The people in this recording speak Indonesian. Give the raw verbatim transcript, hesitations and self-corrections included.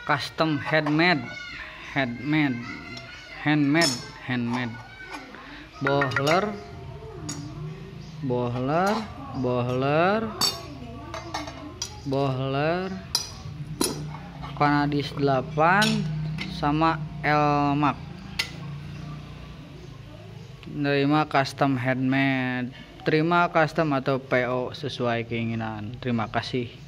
custom handmade handmade handmade handmade bohler bohler bohler bohler Vanadis delapan sama Elmax. Nerima custom handmade, terima custom atau P O sesuai keinginan. Terima kasih.